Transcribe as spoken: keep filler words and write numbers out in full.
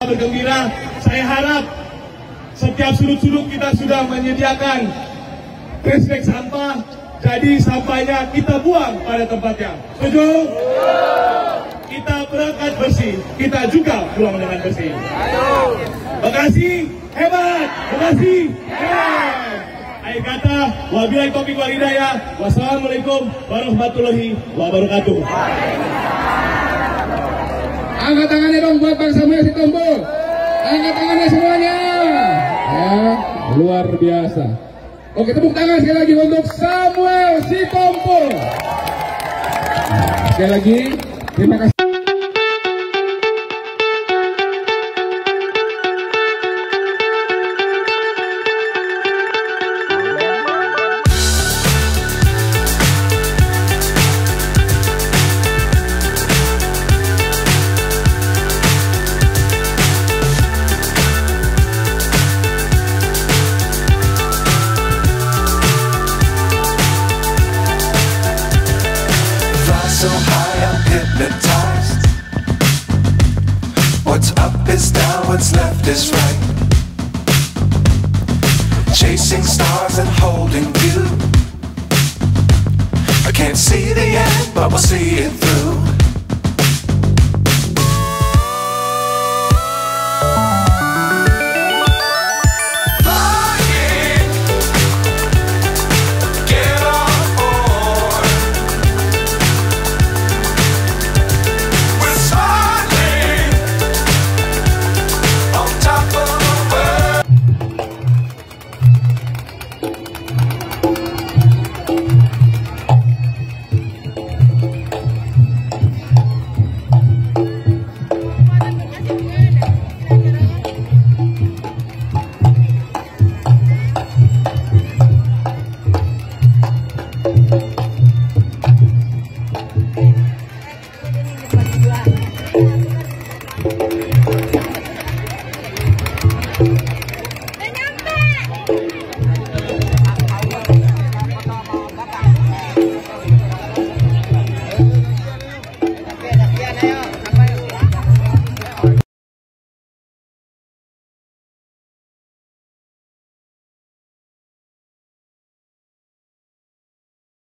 bergembira. Saya harap setiap sudut-sudut kita sudah menyediakan trash bag sampah, jadi sampahnya kita buang pada tempatnya. Setuju? Kita berangkat bersih, kita juga pulang dengan bersih. Bekasi hebat, Bekasi hebat. Akhir kata, wabillahi taufiq wal hidayah. Wassalamualaikum warahmatullahi wabarakatuh. Angkat tangannya dong buat Bang Samuel Sitompo. Angkat tangannya semuanya. Ya, luar biasa. Oke, tepuk tangan sekali lagi untuk Samuel Sitompo. Nah, sekali lagi, terima kasih. So high I'm hypnotized. What's up is down, what's left is right. Chasing stars and holding you. I can't see the end, but we'll see it through.